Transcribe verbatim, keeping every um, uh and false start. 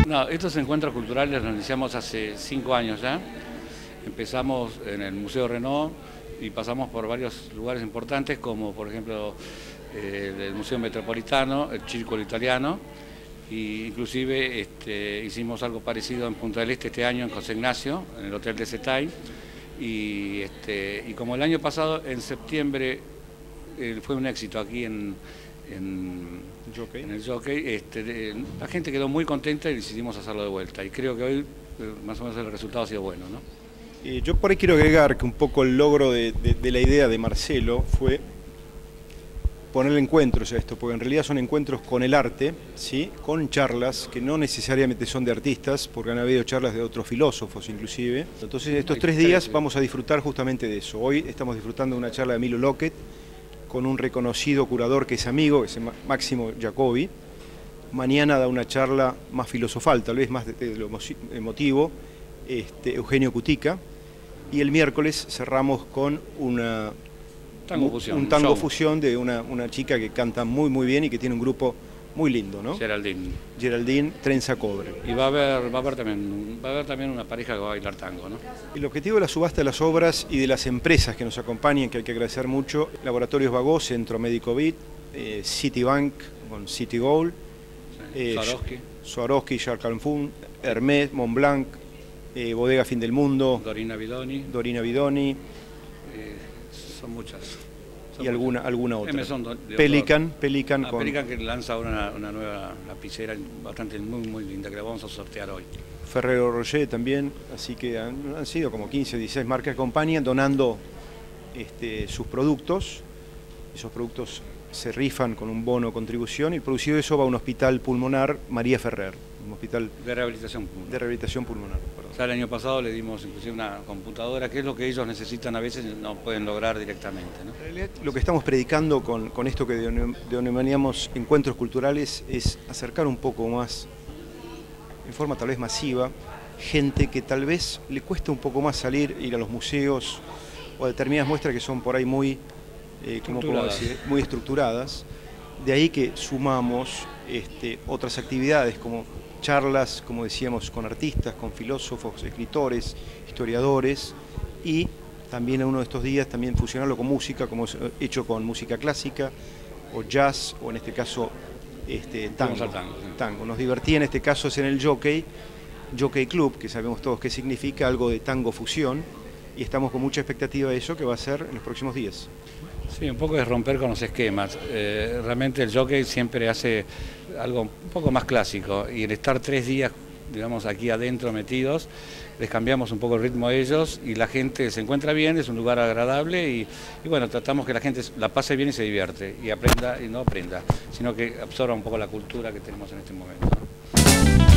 No, estos encuentros culturales los iniciamos hace cinco años ya. Empezamos en el Museo Renault y pasamos por varios lugares importantes, como por ejemplo eh, el Museo Metropolitano, el Círculo Italiano, e inclusive este, hicimos algo parecido en Punta del Este este año en José Ignacio, en el Hotel de Setay. Y, este, y como el año pasado, en septiembre, eh, fue un éxito aquí en, en, Jockey. en el Jockey, este, de, la gente quedó muy contenta y decidimos hacerlo de vuelta. Y creo que hoy, eh, más o menos, el resultado ha sido bueno, ¿no? Eh, yo por ahí quiero agregar que un poco el logro de, de, de la idea de Marcelo fue ponerle encuentros a esto, porque en realidad son encuentros con el arte, ¿sí? Con charlas que no necesariamente son de artistas, porque han habido charlas de otros filósofos inclusive. Entonces estos tres días vamos a disfrutar justamente de eso. Hoy estamos disfrutando de una charla de Emilio Lockett con un reconocido curador que es amigo, que es Máximo Jacobi. Mañana da una charla más filosofal, tal vez más de, de lo emotivo, este, Eugenio Cutica. Y el miércoles cerramos con una... Tango fusión, un tango show. fusión de una, una chica que canta muy muy bien y que tiene un grupo muy lindo, ¿no? Geraldine. Geraldine Trenza Cobre. Y va a haber, va a haber también, va a haber también una pareja que va a bailar tango, ¿no? El objetivo de la subasta de las obras y de las empresas que nos acompañan, que hay que agradecer mucho, Laboratorios Bagó, Centro Médico Vid, eh, Citibank con City Gold, sí. eh, Swarovski, Swarovski, Jacques Calfun, Hermès, Montblanc, eh, Bodega Fin del Mundo, Dorina Bidoni. Dorina Bidoni. Eh, son muchas. Son y alguna, alguna otra. Emerson, de, de Pelican, Pelican, ah, con... Pelican que lanza ahora una, una nueva lapicera bastante muy, muy linda que la vamos a sortear hoy. Ferrero Rocher también, así que han, han sido como quince o dieciséis marcas que acompañan donando este, sus productos. Esos productos se rifan con un bono contribución y producido eso va a un hospital pulmonar María Ferrer, un hospital de rehabilitación pulmonar. De rehabilitación pulmonar o sea, el año pasado le dimos inclusive una computadora, que es lo que ellos necesitan a veces no pueden lograr directamente, ¿no? En realidad, lo que estamos predicando con, con esto que denominamos encuentros culturales es acercar un poco más, en forma tal vez masiva, gente que tal vez le cuesta un poco más salir, ir a los museos o a determinadas muestras que son por ahí muy, eh, ¿cómo puedo decir? Muy estructuradas. De ahí que sumamos este, otras actividades como charlas, como decíamos, con artistas, con filósofos, escritores, historiadores, y también en uno de estos días también fusionarlo con música, como hemos hecho con música clásica o jazz, o en este caso este, tango. tango, sí. tango. Nos divertía en este caso es en el Jockey, Jockey Club, que sabemos todos qué significa, algo de tango fusión, y estamos con mucha expectativa de eso que va a ser en los próximos días. Sí, un poco es romper con los esquemas. Eh, realmente el jockey siempre hace algo un poco más clásico, y el estar tres días, digamos, aquí adentro metidos, les cambiamos un poco el ritmo a ellos y la gente se encuentra bien, es un lugar agradable y, y bueno, tratamos que la gente la pase bien y se divierte y aprenda, y no aprenda, sino que absorba un poco la cultura que tenemos en este momento, ¿no?